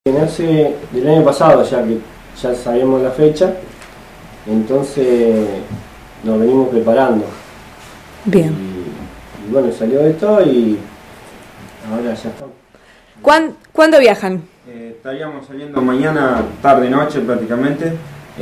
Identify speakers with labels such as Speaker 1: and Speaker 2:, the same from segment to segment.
Speaker 1: Nace del año pasado, ya que ya sabíamos la fecha, entonces nos venimos preparando.
Speaker 2: Bien.
Speaker 1: Y bueno, salió esto y ahora ya está.
Speaker 2: ¿Cuándo viajan?
Speaker 3: Estaríamos saliendo mañana, tarde-noche prácticamente.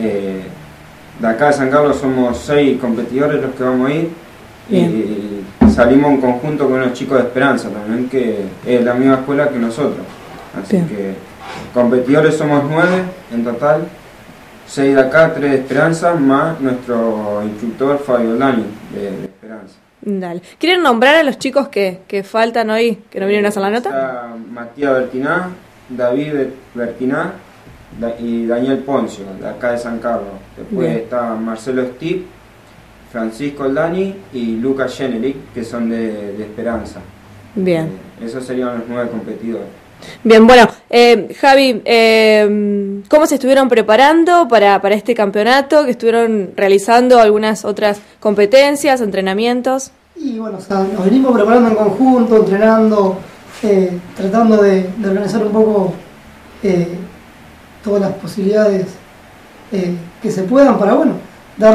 Speaker 3: De acá de San Carlos somos 6 competidores los que vamos a ir. Y salimos en conjunto con los chicos de Esperanza también, que es la misma escuela que nosotros. Así
Speaker 2: Bien.
Speaker 3: que competidores somos 9 en total, 6 de acá, 3 de Esperanza, más nuestro instructor Fabio Lani de Esperanza.
Speaker 2: Dale. ¿Quieren nombrar a los chicos que faltan hoy, que no vinieron a hacer la nota?
Speaker 3: Está Matías Bertiná, David Bertiná y Daniel Poncio, de acá de San Carlos. Después
Speaker 2: Bien.
Speaker 3: está Marcelo Stip, Francisco Oldani y Lucas Generic, que son de Esperanza.
Speaker 2: Bien.
Speaker 3: Esos serían los 9 competidores.
Speaker 2: Bien, bueno, Javi, ¿cómo se estuvieron preparando para este campeonato? ¿Que estuvieron realizando algunas otras competencias, entrenamientos?
Speaker 4: Y bueno, o sea, nos venimos preparando en conjunto, entrenando, tratando de organizar un poco todas las posibilidades que se puedan para, bueno, dar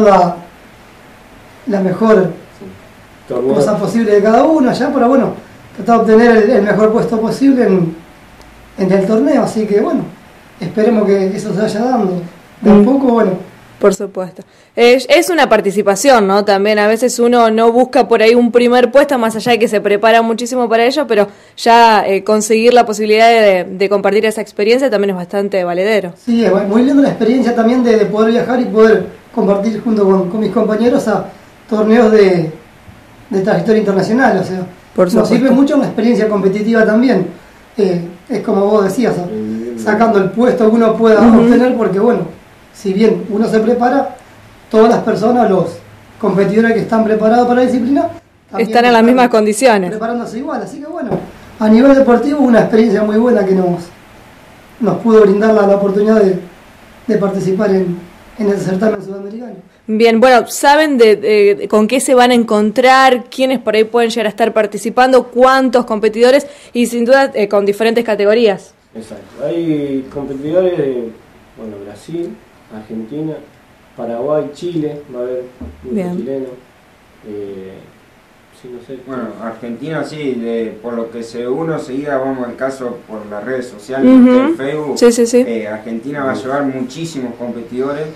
Speaker 4: la mejor cosa posible de cada uno allá para, bueno, tratar de obtener el mejor puesto posible en el torneo. Así que, bueno, esperemos que eso se vaya dando de a poco, bueno.
Speaker 2: Por supuesto. Es una participación, ¿no? También a veces uno no busca por ahí un primer puesto, más allá de que se prepara muchísimo para ello, pero ya conseguir la posibilidad de compartir esa experiencia también es bastante valedero.
Speaker 4: Sí, es muy linda la experiencia también de poder viajar y poder compartir junto con mis compañeros a torneos de trayectoria internacional. O sea, nos sirve mucho la experiencia competitiva también. Es como vos decías, sacando el puesto que uno pueda obtener, porque bueno, si bien uno se prepara, todas las personas, los competidores que están preparados para la disciplina,
Speaker 2: están en las mismas condiciones.
Speaker 4: Preparándose igual, así que bueno, a nivel deportivo una experiencia muy buena que nos pudo brindar la oportunidad de participar en el certamen sudamericano.
Speaker 2: Bien, bueno, ¿saben con qué se van a encontrar? ¿Quiénes por ahí pueden llegar a estar participando? ¿Cuántos competidores? Y sin duda con diferentes categorías.
Speaker 1: Exacto. Hay competidores de Brasil, Argentina, Paraguay, Chile, va a haber muchos chilenos. Sí, no sé.
Speaker 3: Bueno, Argentina sí, por lo que uno seguía, vamos al caso por las redes sociales, en Facebook.
Speaker 2: Sí.
Speaker 3: Argentina va a llevar muchísimos competidores.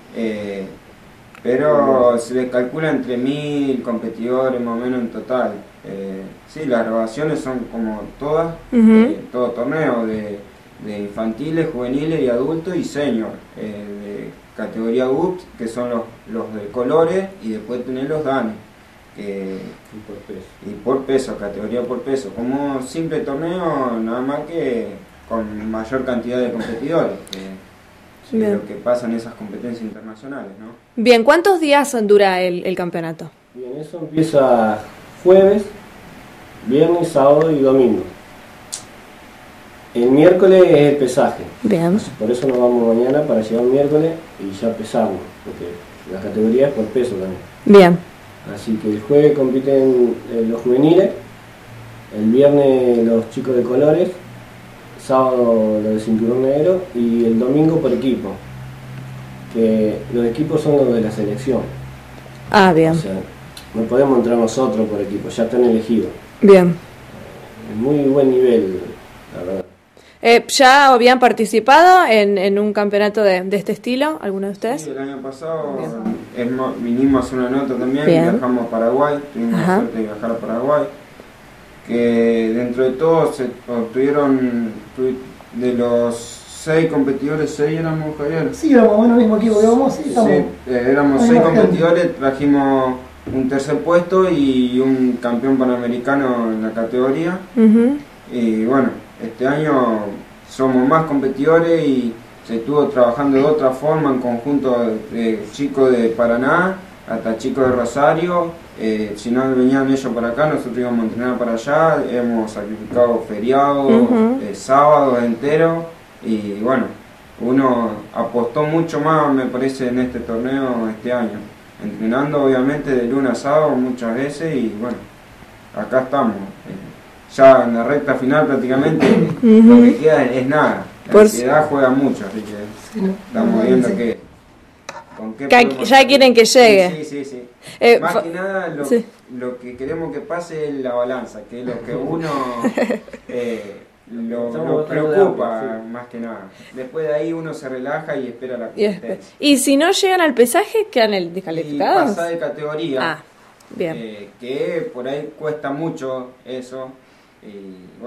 Speaker 3: Pero se le calcula entre 1000 competidores más o menos en total. Sí, las grabaciones son como todas, todo torneo de infantiles, juveniles y adultos y senior, de categoría UPS, que son los de colores, y después tener los danes. Y por peso, categoría por peso. Como simple torneo, nada más que con mayor cantidad de competidores. Lo que pasa en esas competencias internacionales, ¿no?
Speaker 2: Bien, ¿cuántos días dura el campeonato?
Speaker 1: Bien, eso empieza jueves, viernes, sábado y domingo. El miércoles es el pesaje.
Speaker 2: Bien.
Speaker 1: Por eso nos vamos mañana para llegar el miércoles y ya pesarnos, porque la categoría es por peso también.
Speaker 2: Bien.
Speaker 1: Así que el jueves compiten los juveniles, el viernes los chicos de colores, sábado lo de cinturón negro y el domingo por equipo, que los equipos son los de la selección.
Speaker 2: Ah, bien.
Speaker 1: O sea, no podemos entrar nosotros por equipo, ya están elegidos.
Speaker 2: Bien.
Speaker 1: Muy buen nivel, la verdad.
Speaker 2: ¿Ya habían participado en un campeonato de este estilo, alguno de ustedes?
Speaker 3: Sí, el año pasado vinimos a hacer una nota también, viajamos a Paraguay, tuvimos la suerte de viajar a Paraguay, que dentro de todo se obtuvieron, de los 6 competidores, 6 éramos, Javier.
Speaker 4: Sí, éramos el mismo equipo que vamos, sí,
Speaker 3: éramos 6 competidores, trajimos un tercer puesto y un campeón panamericano en la categoría. Y bueno, este año somos más competidores y se estuvo trabajando de otra forma en conjunto de chicos de Paraná hasta chicos de Rosario. Si no venían ellos para acá, nosotros íbamos a entrenar para allá. Hemos sacrificado feriados, sábados enteros, y bueno, uno apostó mucho más, me parece, en este torneo este año, entrenando obviamente de lunes a sábado muchas veces, y bueno, acá estamos. Ya en la recta final prácticamente lo que queda es nada. La ansiedad juega mucho, así que estamos viendo con qué
Speaker 2: ya quieren que llegue.
Speaker 3: Sí. Más que nada lo que queremos que pase es la balanza, que es lo que uno lo preocupa más que nada. Después de ahí uno se relaja y espera la competencia.
Speaker 2: Y si no llegan al pesaje, ¿quedan descalificados?
Speaker 3: Y pasa de categoría.
Speaker 2: Bien.
Speaker 3: Que por ahí cuesta mucho eso.